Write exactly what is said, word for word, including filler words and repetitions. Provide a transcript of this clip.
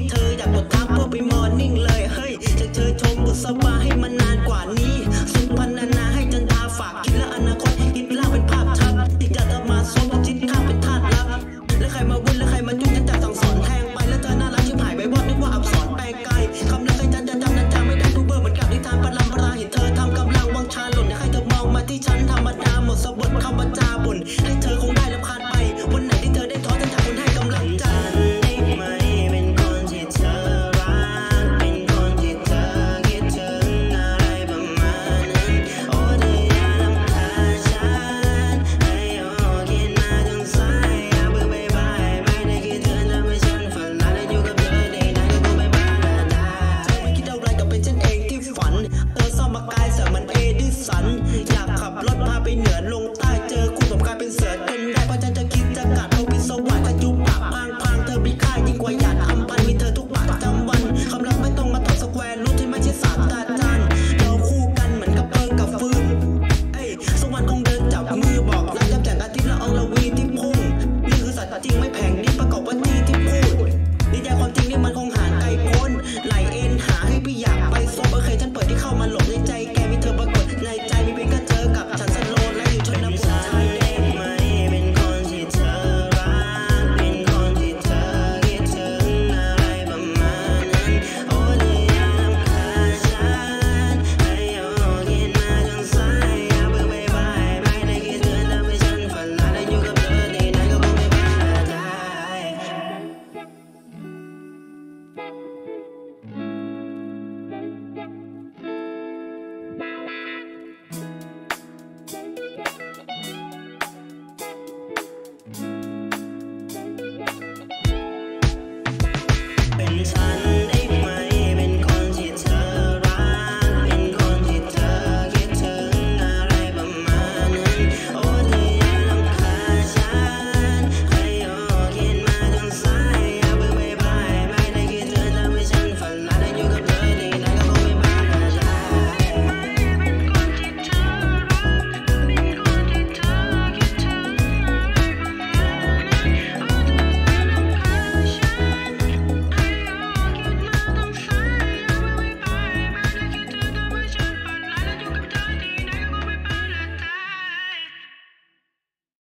เธออยากกดทักเพื่อไปมอร์นิ่งเลยเฮ้ยจะเธอชมบุษบาให้มันนานกว่านี้สุพรรณนาให้จันทาฝากคิดและอนาคตคิดล่าเป็นภาพชัดที่จะจะมาสมจิตข้าเป็นธาตุรักแล้วใครมาวุ่นแล้วใครมายุ่งฉันจะสั่งสอนแทงไปแล้วเธอน่ารักชิบหายไปวอดนึกว่าอับสรแปลงกายคำแล้วใครจันจะจำนั้นจำไม่ได้ทุกเบอร์เหมือนกับนิทานปรำปราเห็นเธอทำกำลังวังชาหล่นให้เธอมองมาที่ฉันธรรมดาหมดสบทคำบรรจาบ่นให้เธอคงได้รำคาญไปวันไหนที่เธอได้ท้อฉันจะคนให้กำลังใจอยากขับรถพาไปเหนือลงใต้เจอคู่กับกลายเป็นเสือจนได้เพราะฉันจะคิดจะกัดเอาพิศวาสจะยุบปากพังพังเธอมีค่ายิ่งกว่าหยาดอัมพันมีเธอทุกบาทจำวันคำรักไม่ต้องมาตอบสแควร์รู้ที่ไม่ใช่ศาสตราจารย์เราคู่กันเหมือนกับเพลิงกับฟืนเอ้ยสักวันคงเดินจับมือบอกรักจับแจกอาทิตย์ละอองละวีที่พุ่งนี่คือสัตว์จริงไม่แผงนี่ประกอบว่าที่ที่พูดนี่ใจความจริงนี่มันคงหาไกลพ้นไหลเอ็นหาให้พี่อยากไปโซโอเคฉันเปิดที่เข้ามาหลบในใจแกมีเธอปรากฏในใจมีเพียงแค่เธอกับฉันสโลว์และอยู่ชนบทไทยได้ไหมเป็นคนที่เธอรักเป็นคนที่เธอคิดถึงอะไรประมาณนั้นโอ้เธออย่ารำคาญฉันให้เอาคิดมาจนสายอย่าเพิ่งไปบายไม่ได้คิดถึงทำให้ฉันฝันร้ายและอยู่กับเธอในนั้นก็คงไม่พลาดได้เป็นฉัน